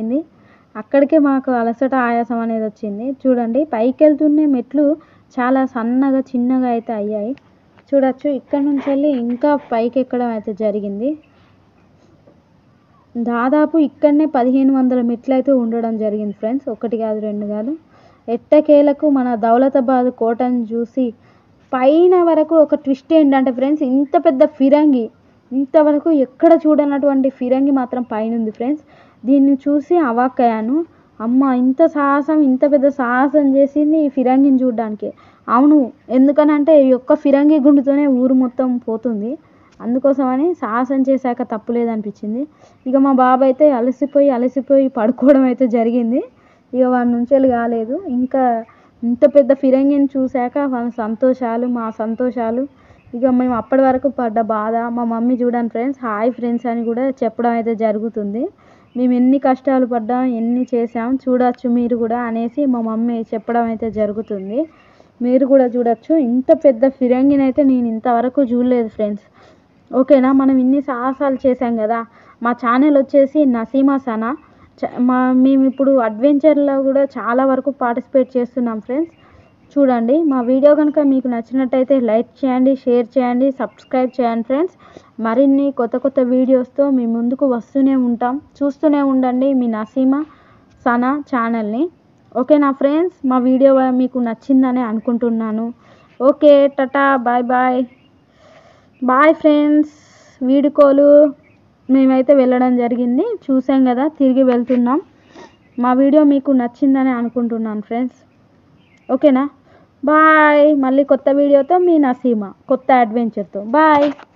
జరిగింది. అక్కడికే మాకు అలసట ఆయాసం అనేది వచ్చింది. చూడండి పైకి వెళ్తున్న మెట్లు చాలా సన్నగా చిన్నగా అయితే అయ్యాయి. చూడొచ్చు ఇక్కడ నుంచి వెళ్ళి ఇంకా పైకి ఎక్కడం అయితే జరిగింది. దాదాపు ఇక్కడనే 1500 మెట్లు అయితే ఉండడం జరిగింది ఫ్రెండ్స్. ఒకటి కాదు రెండు కాదు. ఎట్టకేలకు మన దౌలతాబాద్ కోటను చూసి పైన వరకు ఒక ట్విస్ట్ ఏంటంటే ఫ్రెండ్స్, ఇంత పెద్ద ఫిరంగి ఇంతవరకు ఎక్కడ చూడనటువంటి ఫిరంగి మాత్రం పైన ఉంది ఫ్రెండ్స్. దీన్ని చూసి అవాక్కయ్యాను. అమ్మ ఇంత సాహసం, ఇంత పెద్ద సాహసం చేసింది ఈ ఫిరంగిని చూడడానికి. అవును, ఎందుకనంటే ఈ ఒక్క ఫిరంగి గుండుతోనే ఊరు మొత్తం పోతుంది. అందుకోసమని సాహసం చేశాక తప్పులేదనిపించింది. ఇక మా బాబు అయితే అలసిపోయి పడుకోవడం అయితే జరిగింది. ఇక వాడి నుంచి కాలేదు. ఇంకా ఇంత పెద్ద ఫిరంగిని చూశాక వాళ్ళ సంతోషాలు మా సంతోషాలు, ఇక మేము అప్పటి వరకు పడ్డ బాధ. మా మమ్మీ చూడండి ఫ్రెండ్స్, హాయ్ ఫ్రెండ్స్ అని కూడా చెప్పడం అయితే జరుగుతుంది. మేము ఎన్ని కష్టాలు పడ్డాం, ఎన్ని చేసాం చూడొచ్చు మీరు కూడా అనేసి మా మమ్మీ చెప్పడం అయితే జరుగుతుంది. మీరు కూడా చూడొచ్చు. ఇంత పెద్ద ఫిరంగిని అయితే నేను ఇంతవరకు చూడలేదు ఫ్రెండ్స్. ఓకేనా, మనం ఇన్ని సాహసాలు చేసాం కదా. మా ఛానల్ వచ్చేసి నసీమా సనా. మేము ఇప్పుడు అడ్వెంచర్లో కూడా చాలా వరకు పార్టిసిపేట్ చేస్తున్నాం ఫ్రెండ్స్. చూడండి మా వీడియో కనుక మీకు నచ్చినట్టయితే లైక్ చేయండి, షేర్ చేయండి, సబ్స్క్రైబ్ చేయండి ఫ్రెండ్స్. మరిన్ని కొత్త వీడియోస్తో మీ ముందుకు వస్తూనే ఉంటాం. చూస్తూనే ఉండండి మీ నసీమా సనా ఛానల్ని. ఓకేనా ఫ్రెండ్స్, మా వీడియో మీకు నచ్చిందని అనుకుంటున్నాను. Okay, tata, bye friends. వీడుకోలు మేమైతే వెళ్ళడం జరిగింది, చూసాం కదా, తిరిగి వెళ్తున్నాం. మా వీడియో మీకు నచ్చిందని అనుకుంటున్నాను ఫ్రెండ్స్. ఓకేనా, బాయ్. మళ్ళీ కొత్త వీడియోతో మీ నసీమా, కొత్త అడ్వెంచర్తో. బాయ్.